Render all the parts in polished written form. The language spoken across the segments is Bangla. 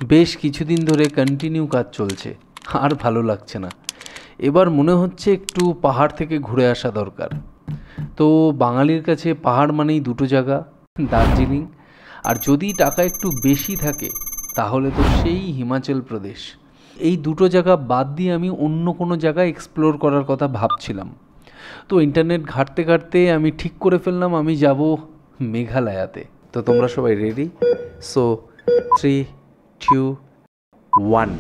বেশ কিছুদিন ধরে কন্টিনিউ কাজ চলছে, আর ভালো লাগছে না। এবার মনে হচ্ছে একটু পাহাড় থেকে ঘুরে আসা দরকার। তো বাঙালির কাছে পাহাড় মানেই দুটো জায়গা, দার্জিলিং, আর যদি টাকা একটু বেশি থাকে তাহলে তো সেই হিমাচল প্রদেশ। এই দুটো জায়গা বাদ দিয়ে আমি অন্য কোনো জায়গায় এক্সপ্লোর করার কথা ভাবছিলাম। তো ইন্টারনেট ঘাঁটতে ঘাঁটতে আমি ঠিক করে ফেললাম আমি যাব মেঘালয়াতে। তো তোমরা সবাই রেডি? সো 3, 2, 1।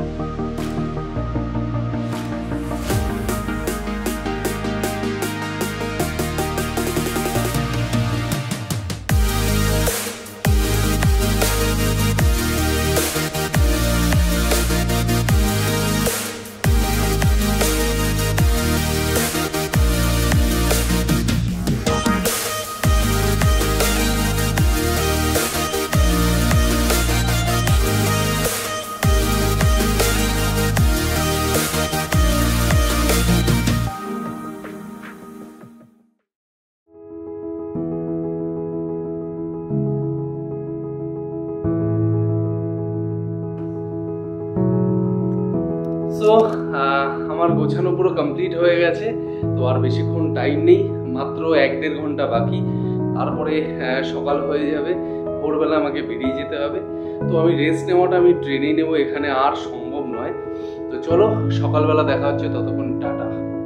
সো আমার গোছানো পুরো কমপ্লিট হয়ে গেছে। তো আর বেশিক্ষণ টাইম নেই, মাত্র 1-1.5 ঘন্টা বাকি, তারপরে সকাল হয়ে যাবে। ভোরবেলা আমাকে বেরিয়ে যেতে হবে। তো আমি রেস্ট নেওয়াটা আমি ট্রেনেই নেবো, এখানে আর সম্ভব নয়। তো চলো সকালবেলা দেখা হচ্ছে, ততক্ষণ টাটা।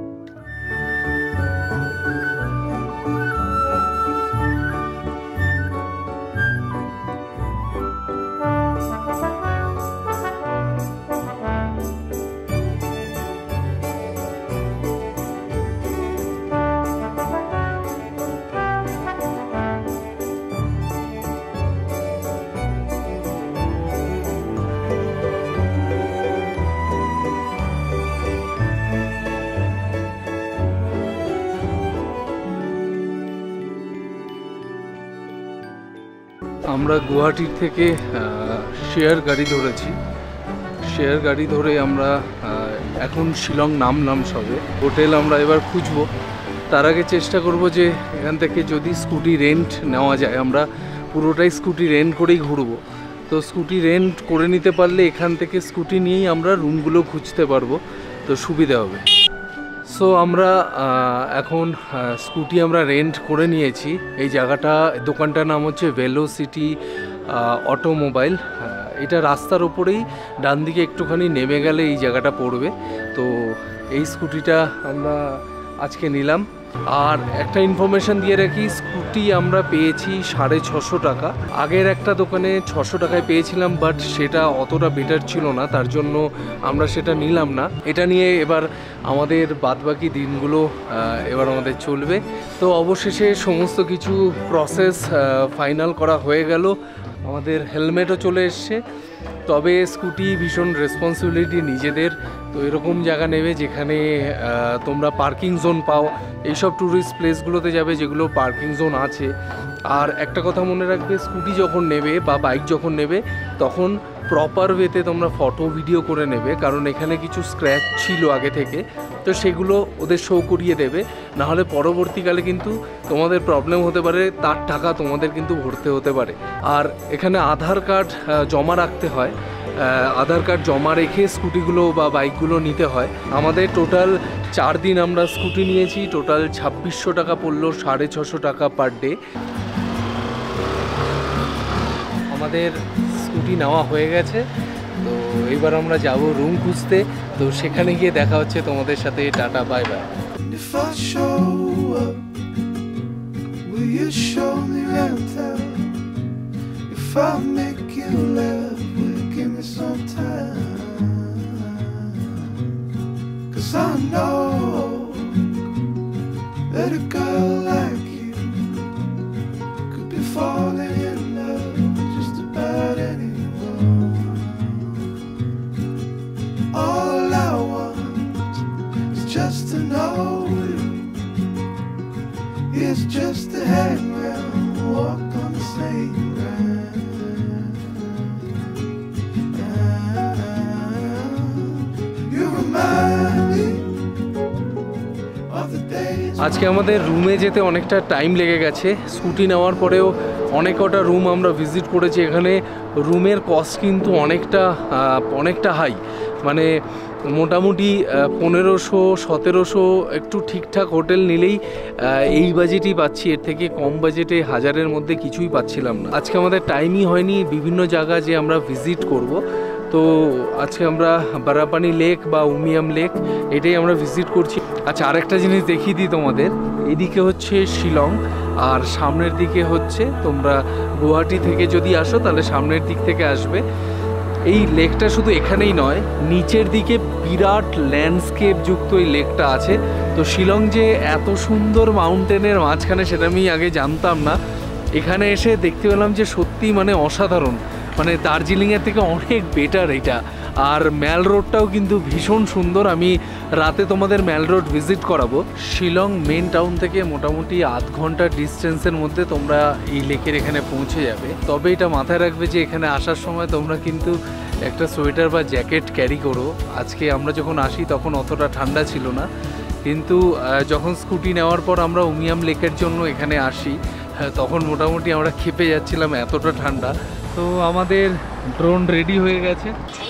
আমরা গুয়াহাটির থেকে শেয়ার গাড়ি ধরেছি। শেয়ার গাড়ি ধরে আমরা এখন শিলং নামলাম সবে। হোটেল আমরা এবার খুঁজবো। তার আগে চেষ্টা করব যে এখান থেকে যদি স্কুটি রেন্ট নেওয়া যায়, আমরা পুরোটাই স্কুটি রেন্ট করেই ঘুরবো। তো স্কুটি রেন্ট করে নিতে পারলে এখান থেকে স্কুটি নিয়েই আমরা রুমগুলো খুঁজতে পারবো, তো সুবিধা হবে। সো আমরা এখন স্কুটি আমরা রেন্ট করে নিয়েছি। এই জায়গাটা, দোকানটার নাম হচ্ছে ভেলোসিটি অটোমোবাইল। এটা রাস্তার ওপরেই, ডান দিকে একটুখানি নেমে গেলে এই জায়গাটা পড়বে। তো এই স্কুটিটা আমরা আজকে নিলাম। আর একটা ইনফরমেশান দিয়ে রাখি, স্কুটি আমরা পেয়েছি 650 টাকা। আগের একটা দোকানে 600 টাকায় পেয়েছিলাম, বাট সেটা অতটা বেটার ছিল না, তার জন্য আমরা সেটা নিলাম না। এটা নিয়ে এবার আমাদের বাদবাকি দিনগুলো এবার আমাদের চলবে। তো অবশেষে সমস্ত কিছু প্রসেস ফাইনাল করা হয়ে গেল। আমাদের হেলমেটও চলে এসছে। তবে স্কুটি ভীষণ রেসপন্সিবিলিটি নিজেদের। তো এরকম জায়গা নেবে যেখানে তোমরা পার্কিং জোন পাও। এইসব ট্যুরিস্ট প্লেসগুলোতে যাবে যেগুলো পার্কিং জোন আছে। আর একটা কথা মনে রাখবে, স্কুটি যখন নেবে বা বাইক যখন নেবে তখন প্রপার ওয়েতে তোমরা ফটো ভিডিও করে নেবে, কারণ এখানে কিছু স্ক্র্যাচ ছিল আগে থেকে, তো সেগুলো ওদের শো করিয়ে দেবে। নাহলে পরবর্তীকালে কিন্তু তোমাদের প্রবলেম হতে পারে, তার টাকা তোমাদের কিন্তু ভরতে হতে পারে। আর এখানে আধার কার্ড জমা রাখতে হয়। আধার কার্ড জমা রেখে স্কুটিগুলো বা বাইকগুলো নিতে হয়। আমাদের টোটাল 4 দিন আমরা স্কুটি নিয়েছি, টোটাল 2600 টাকা পড়লো, 650 টাকা পার ডে। আমাদের স্কুটি নেওয়া হয়ে গেছে। তো এবার আমরা যাব রুম খুঁজতে। তো সেখানে গিয়ে দেখা হচ্ছে তোমাদের সাথে। Tata, bye bye. It's just to hang around, walk on the same ground. You remind me of the days. আজকে আমাদের রুমে যেতে অনেকটা টাইম লেগে গেছে। স্কুটি নেওয়ার পরেও অনেক কটা রুম আমরা ভিজিট করেছি। এখানে রুমের কস্ট কিন্তু অনেকটা হাই, মানে মোটামুটি 1500-1700, একটু ঠিকঠাক হোটেল নিলেই এই বাজেটই পাচ্ছি। এর থেকে কম বাজেটে 1000-এর মধ্যে কিছুই পাচ্ছিলাম না। আজকে আমাদের টাইমই হয়নি বিভিন্ন জায়গা যে আমরা ভিজিট করব। তো আজকে আমরা বারাপানি লেক বা উমিয়াম লেক এটাই আমরা ভিজিট করছি। আচ্ছা, আরেকটা জিনিস দেখিয়ে দিই তোমাদের। এদিকে হচ্ছে শিলং আর সামনের দিকে হচ্ছে, তোমরা গুয়াহাটি থেকে যদি আসো তাহলে সামনের দিক থেকে আসবে। এই লেকটা শুধু এখানেই নয়, নিচের দিকে বিরাট ল্যান্ডস্কেপ যুক্ত এই লেকটা আছে। তো শিলং যে এত সুন্দর মাউন্টেনের মাঝখানে সেটা আমি আগে জানতাম না। এখানে এসে দেখতে পেলাম যে সত্যি মানে অসাধারণ, মানে দার্জিলিংয়ের থেকে অনেক বেটার এটা। আর ম্যাল রোডটাও কিন্তু ভীষণ সুন্দর। আমি রাতে তোমাদের ম্যাল রোড ভিজিট করাবো। শিলং মেন টাউন থেকে মোটামুটি আধ ঘন্টার ডিস্টেন্সের মধ্যে তোমরা এই লেকের এখানে পৌঁছে যাবে। তবে এটা মাথায় রাখবে যে এখানে আসার সময় তোমরা কিন্তু একটা সোয়েটার বা জ্যাকেট ক্যারি করো। আজকে আমরা যখন আসি তখন অতটা ঠান্ডা ছিল না, কিন্তু যখন স্কুটি নেওয়ার পর আমরা উমিয়াম লেকের জন্য এখানে আসি তখন মোটামুটি আমরা খেপে যাচ্ছিলাম, এতটা ঠান্ডা। তো আমাদের ড্রোন রেডি হয়ে গেছে।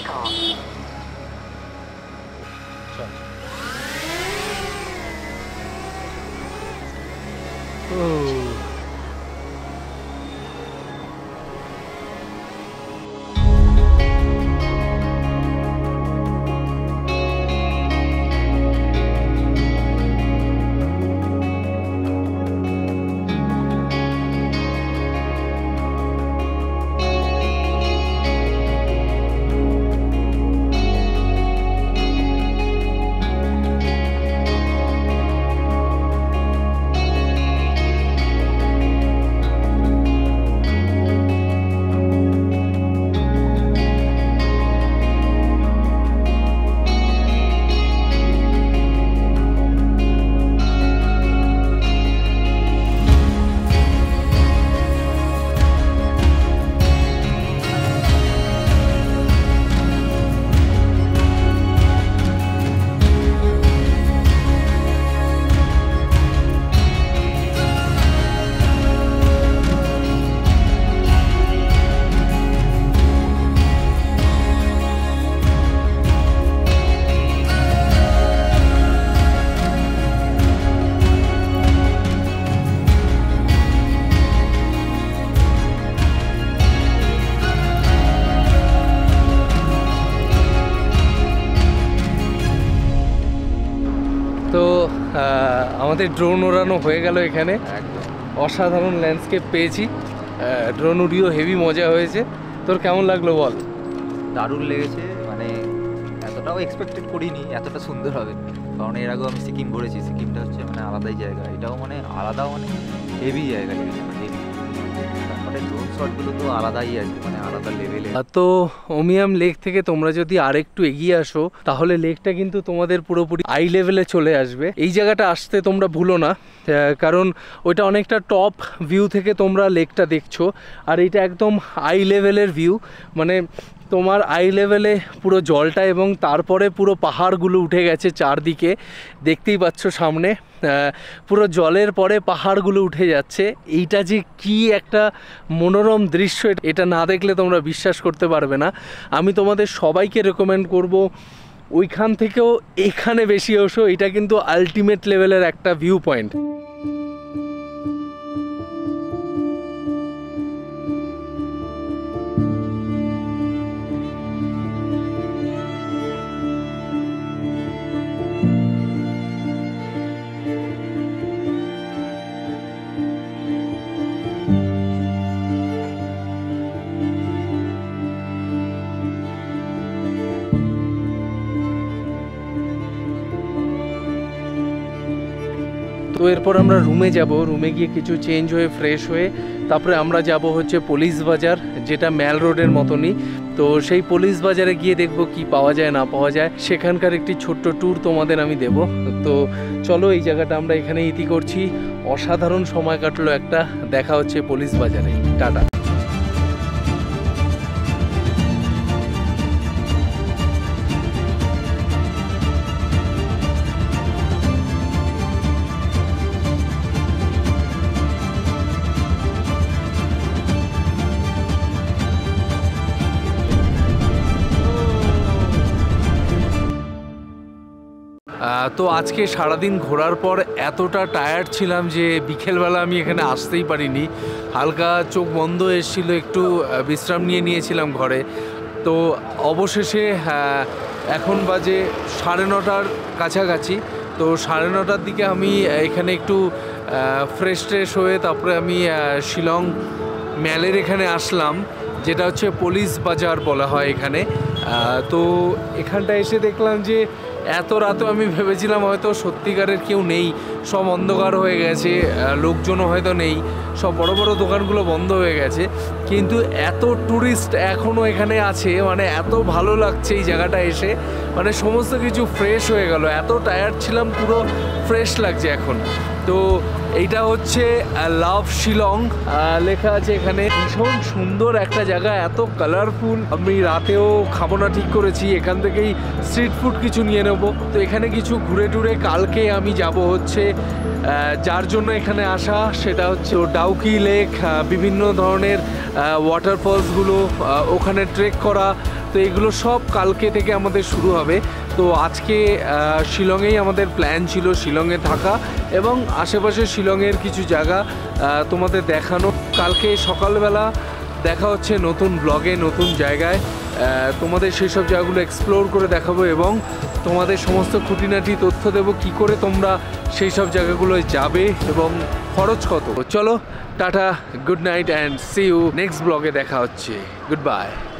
তো আমাদের ড্রোন ওড়ানো হয়ে গেল এখানে। অসাধারণ ল্যান্ডস্কেপ পেয়েছি, ড্রোন উড়িয়েও হেভি মজা হয়েছে। তোর কেমন লাগলো বল? দারুণ লেগেছে, মানে এতটাও এক্সপেক্টেড করিনি এতটা সুন্দর হবে। কারণ এর আগেও আমি সিকিম ঘুরেছি, সিকিমটা হচ্ছে মানে আলাদাই জায়গা, এটাও মানে আলাদা, মানে হেভি জায়গা লেগেছে, মানে তারপরে ড্রোন শটগুলো তো আলাদাই আছে, মানে আলাদা লেভেলে। তো উমিয়াম লেক থেকে তোমরা যদি আরেকটু এগিয়ে আসো তাহলে লেকটা কিন্তু তোমাদের পুরোপুরি আই লেভেলে চলে আসবে। এই জায়গাটা আসতে তোমরা ভুলো না, কারণ ওইটা অনেকটা টপ ভিউ থেকে তোমরা লেকটা দেখছো, আর এটা একদম আই লেভেলের ভিউ, মানে তোমার আই লেভেলে পুরো জলটা, এবং তারপরে পুরো পাহাড়গুলো উঠে গেছে চারদিকে, দেখতেই পাচ্ছ সামনে পুরো জলের পরে পাহাড়গুলো উঠে যাচ্ছে। এইটা যে কি একটা মনোরম দৃশ্য, এটা না দেখলে তোমরা বিশ্বাস করতে পারবে না। আমি তোমাদের সবাইকে রেকমেন্ড করব ওইখান থেকেও এখানে বেশি এসো, এটা কিন্তু আলটিমেট লেভেলের একটা ভিউ পয়েন্ট। তো এরপর আমরা রুমে যাব, রুমে গিয়ে কিছু চেঞ্জ হয়ে ফ্রেশ হয়ে তারপরে আমরা যাব হচ্ছে পুলিশ বাজার, যেটা ম্যাল রোডের মতনই। তো সেই পুলিশ বাজারে গিয়ে দেখব কি পাওয়া যায় না পাওয়া যায়, সেখানকার একটি ছোট্ট ট্যুর তোমাদের আমি দেব। তো চলো, এই জায়গাটা আমরা এখানে ইতি করছি। অসাধারণ সময় কাটলো একটা, দেখা হচ্ছে পুলিশ বাজারে। টাটা। তো আজকে সারাদিন ঘোরার পর এতটা টায়ার্ড ছিলাম যে বিকেলবেলা আমি এখানে আসতেই পারিনি। হালকা চোখ বন্ধ এসেছিল, একটু বিশ্রাম নিয়েছিলাম ঘরে। তো অবশেষে এখন বাজে 9:30 কাছাকাছি। তো 9:30 দিকে আমি এখানে একটু ফ্রেশ হয়ে তারপরে আমি শিলং ম্যালের এখানে আসলাম, যেটা হচ্ছে পুলিশ বাজার বলা হয় এখানে। তো এখানটা এসে দেখলাম যে এত রাতে আমি ভেবেছিলাম হয়তো সত্যিকারের কেউ নেই, সব অন্ধকার হয়ে গেছে, লোকজনও হয়তো নেই, সব বড় বড় দোকানগুলো বন্ধ হয়ে গেছে। কিন্তু এত ট্যুরিস্ট এখনও এখানে আছে, মানে এত ভালো লাগছে এই জায়গাটা এসে, মানে সমস্ত কিছু ফ্রেশ হয়ে গেল। এত টায়ার্ড ছিলাম, পুরো ফ্রেশ লাগছে এখন। তো এইটা হচ্ছে লাভ শিলং লেখা আছে এখানে। ভীষণ সুন্দর একটা জায়গা, এত কালারফুল। আমি রাতেও খাবো না ঠিক করেছি, এখান থেকেই স্ট্রিট ফুড কিছু নিয়ে নেবো। তো এখানে কিছু ঘুরে টুরে কালকে আমি যাব হচ্ছে যার জন্য এখানে আসা, সেটা হচ্ছে ডাউকি লেক, বিভিন্ন ধরনের ওয়াটারফলসগুলো, ওখানে ট্রেক করা। তো এগুলো সব কালকে থেকে আমাদের শুরু হবে। তো আজকে শিলংয়েই আমাদের প্ল্যান ছিল, শিলংয়ে থাকা এবং আশেপাশে শিলংয়ের কিছু জায়গা তোমাদের দেখানো। কালকে সকালবেলা দেখা হচ্ছে নতুন ব্লগে, নতুন জায়গায় তোমাদের সেই সব জায়গাগুলো এক্সপ্লোর করে দেখাবো এবং তোমাদের সমস্ত খুঁটিনাটি তথ্য দেবো কী করে তোমরা সেই সব জায়গাগুলোয় যাবে এবং খরচ কত। চলো tata, good night and see you next ব্লগে। দেখা হচ্ছে, গুড বাই।